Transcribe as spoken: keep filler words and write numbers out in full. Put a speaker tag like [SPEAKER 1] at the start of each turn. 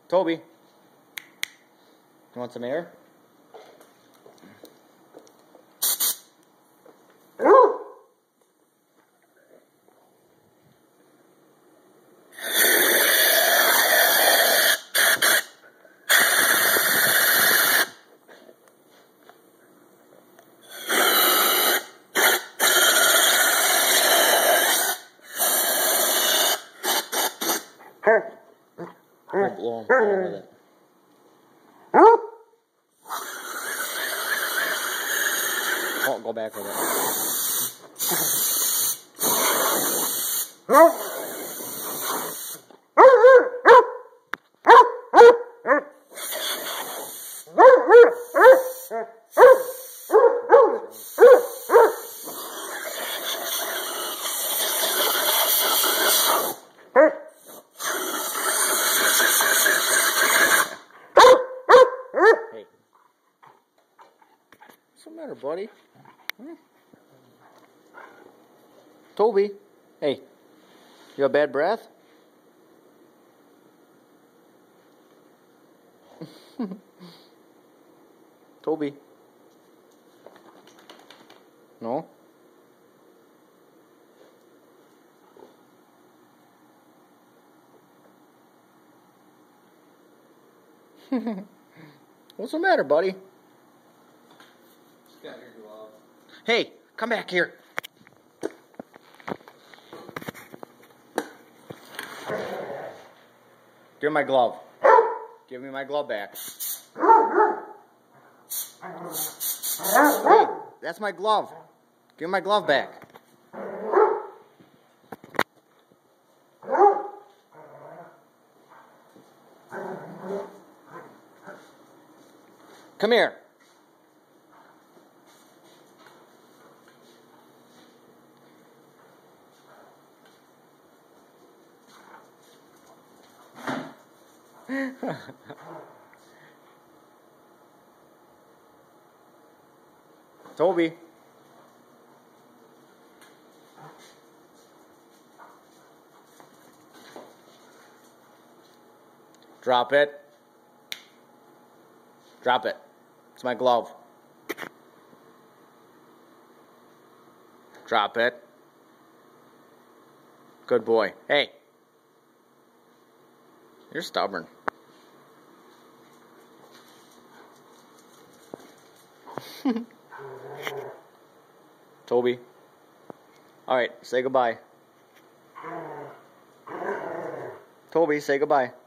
[SPEAKER 1] Toby, you want some air? We'll blow him, blow him with it. Oh, go back with it. Hey. What's the matter, buddy? Hmm? Toby, hey, you have bad breath? Toby. No? What's the matter, buddy?
[SPEAKER 2] Just got your glove.
[SPEAKER 1] Hey, come back here. Give me my glove. Give me my glove back. Hey, that's my glove. Give me my glove back. Come here. Toby. Drop it. Drop it. It's my glove. Drop it. Good boy. Hey. You're stubborn. Toby. Alright, say goodbye. Toby, say goodbye.